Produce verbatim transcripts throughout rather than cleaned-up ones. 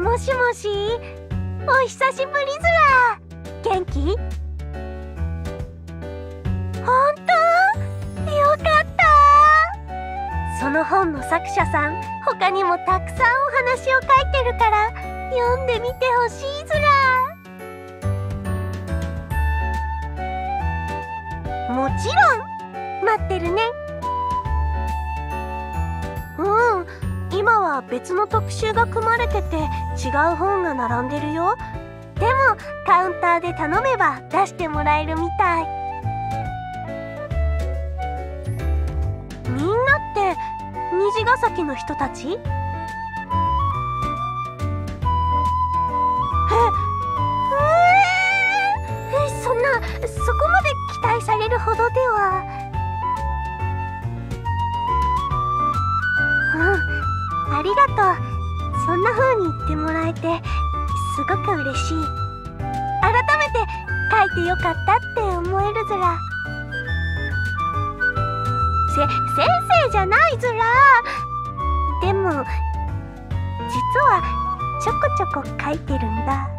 もしもし、お久しぶりずら。元気？ほんと？よかった。その本の作者さん、他にもたくさんお話を書いてるから読んでみてほしいずら。もちろん待ってるね。うん、今は別の特集が組まれてて違う本が並んでるよ。でもカウンターで頼めば出してもらえるみたい。みんなって虹ヶ崎の人たち？え、えー、そんな、そこまで期待されるほどでは。うん、ありがとう。そんな風に言ってもらえてすごく嬉しい。改めて書いてよかったって思えるずら。せ、先生じゃないずら。でも実はちょこちょこ書いてるんだ。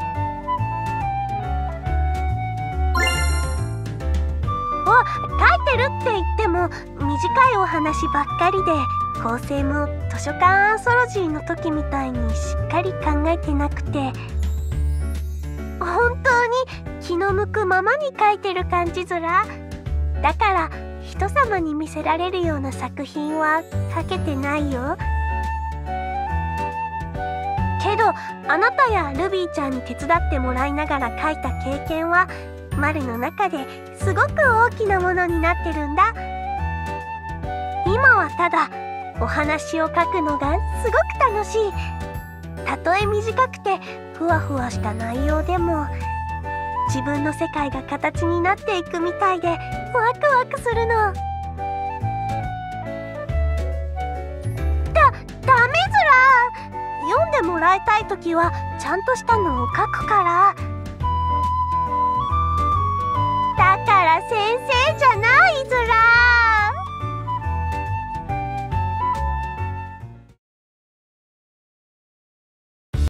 あ、書いてるって言っても短いお話ばっかりで、構成も図書館アンソロジーの時みたいにしっかり考えてなくて、本当に気の向くままに書いてる感じずら。だから人様に見せられるような作品は書けてないよ。けどあなたやルビーちゃんに手伝ってもらいながら書いた経験はマルの中ですごく大きなものになってるんだ。今はただお話を書くのがすごく楽しい。たとえ短くてふわふわした内容でも自分の世界が形になっていくみたいでワクワクするの。だ、ダメずら。読んでもらいたいときはちゃんとしたのを書くから。